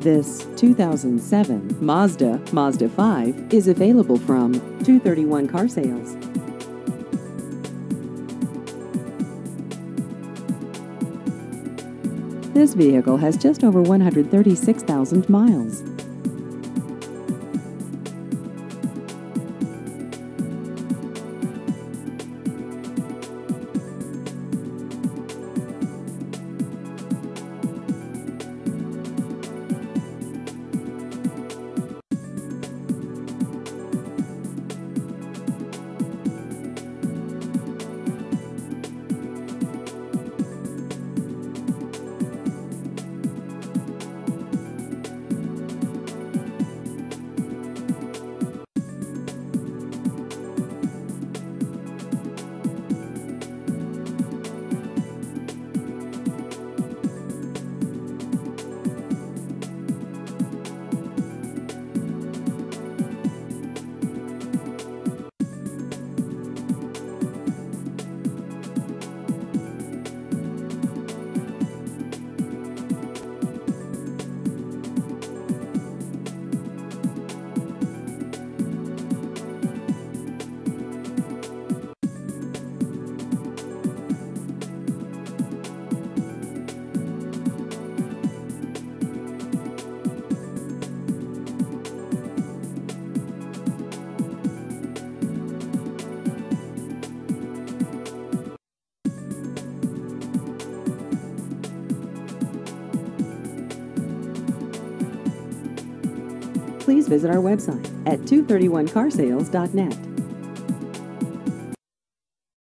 This 2007 Mazda 5 is available from 231 Car Sales. This vehicle has just over 136,000 miles. Please visit our website at 231carsales.net.